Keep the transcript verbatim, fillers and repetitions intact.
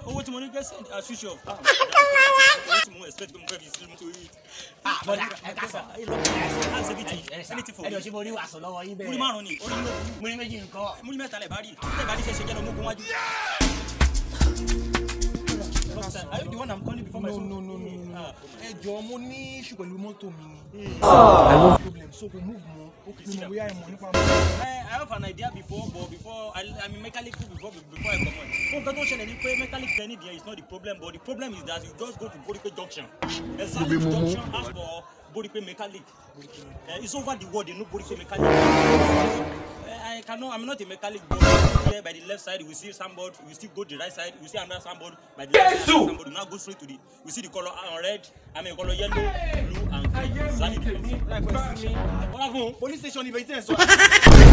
owó tí mo ní get send as usual. owó tí mo expect pé mo fẹ́ fi sí mo torí. ah bọ́dà ẹ ká sọ. that's everything anything for me. ẹ jọ ṣe mo rí wàásù lọ́wọ́ yín bẹ́ẹ̀. múrí márùn-ún ni orí mi múrí méjì nǹkan. múrí mẹ́ta lẹ̀ bá rí lẹ̀ bá rí ṣẹ̀ṣẹ̀ jẹ́ lọ mọ́kún wájú. Are you the one I'm calling before my no son? no no no no. ẹ jọ mo ní issue pẹ̀lú mọ́tò mi ni. no problem so kò move mọ́. Okay, mi sit mọ̀ down. bóyá ẹ mọ̀ nípa I, mọ́. I have an idea before, but before I, I'm a mechanic before before I come on. So that don't share any mechanic penny there is not the problem, but the problem is that you just go to Boripe Junction. Exactly junction ask for Boripe mechanic. Uh, it's over the world, they know Boripe mechanic. Uh, I cannot, I'm not a mechanic, but here by the left side, you will see somebody, you will still go to the right side, you will see another somebody by the left side, somebody now go straight to the, you see the color uh, red, I mean color yellow, blue, and green. Exactly. Police station ibẹ̀ tí ẹ sọ.